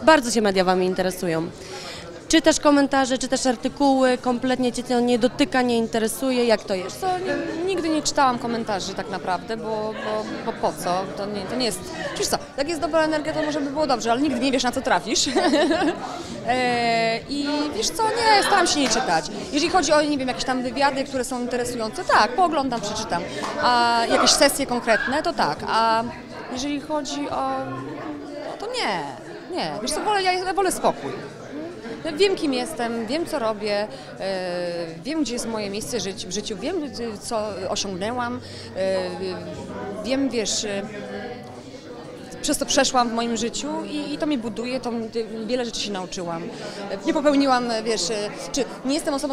bardzo się media wami interesują. Czytasz komentarze, czytasz artykuły, kompletnie cię to nie dotyka, nie interesuje, jak to jest? Co, nigdy nie czytałam komentarzy tak naprawdę, bo po co? To nie jest... Wiesz co, jak jest dobra energia, to może by było dobrze, ale nigdy nie wiesz, na co trafisz. I wiesz co, nie, staram się nie czytać. Jeżeli chodzi o, nie wiem, jakieś tam wywiady, które są interesujące, tak, pooglądam, przeczytam. A jakieś sesje konkretne, to tak. A jeżeli chodzi o... No to nie. Wiesz co, ja wolę spokój. Wiem, kim jestem, wiem, co robię, wiem, gdzie jest moje miejsce w życiu, wiem, co osiągnęłam, wiem, wiesz, przez to przeszłam w moim życiu i to mnie buduje, wiele rzeczy się nauczyłam. Nie popełniłam, wiesz, czy nie jestem osobą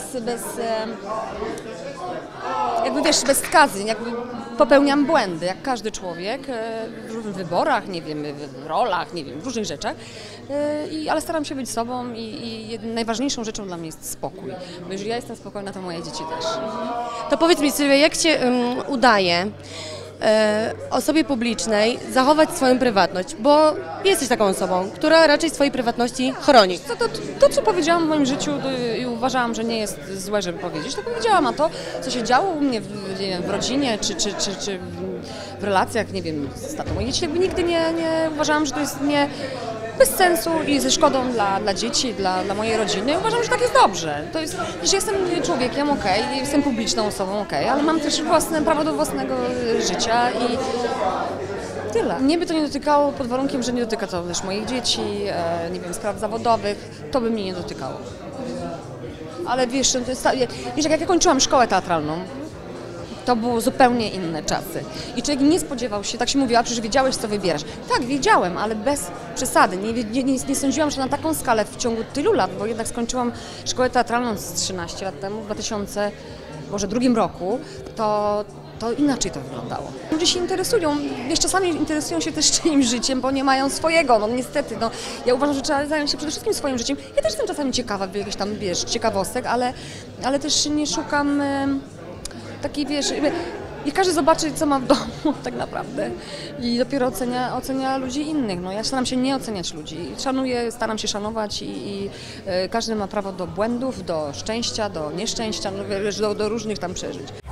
bez skazy, jakby popełniam błędy, jak każdy człowiek, w różnych wyborach, nie wiem, w rolach, nie wiem, w różnych rzeczach, ale staram się być sobą i najważniejszą rzeczą dla mnie jest spokój, bo jeżeli ja jestem spokojna, to moje dzieci też. To powiedz mi, Sylwia, jak się udaje osobie publicznej zachować swoją prywatność, bo jesteś taką osobą, która raczej swojej prywatności chroni. To, co powiedziałam w moim życiu i uważałam, że nie jest złe, żeby powiedzieć, to powiedziałam, a to, co się działo u mnie w rodzinie, czy w relacjach, nie wiem, z tatą moich dzieci, jakby nigdy nie uważałam, że to jest bez sensu i ze szkodą dla dzieci, dla mojej rodziny. Uważam, że tak jest dobrze. To jest, że jestem człowiekiem, okej, jestem publiczną osobą, okej, ale mam też prawo do własnego życia i tyle. Mnie by to nie dotykało pod warunkiem, że nie dotyka to też moich dzieci, nie wiem, spraw zawodowych, to by mnie nie dotykało. Ale wiesz, to jest, jak ja kończyłam szkołę teatralną, to były zupełnie inne czasy. I człowiek nie spodziewał się, tak się mówiło, a przecież wiedziałeś, co wybierasz. Tak, wiedziałem, ale bez przesady. Nie sądziłam, że na taką skalę w ciągu tylu lat, bo jednak skończyłam szkołę teatralną z 13 lat temu, w 2002 roku, to inaczej to wyglądało. Ludzie się interesują, wiesz, czasami interesują się też czyimś życiem, bo nie mają swojego, no niestety. No, ja uważam, że trzeba zająć się przede wszystkim swoim życiem. Ja też jestem czasami ciekawa, jakichś tam, wiesz, ciekawostek, ale też nie szukam... Taki, wiesz, i każdy zobaczy, co ma w domu tak naprawdę i dopiero ocenia ludzi innych. No, ja staram się nie oceniać ludzi, szanuję, staram się szanować i każdy ma prawo do błędów, do szczęścia, do nieszczęścia, no, wiesz, do różnych tam przeżyć.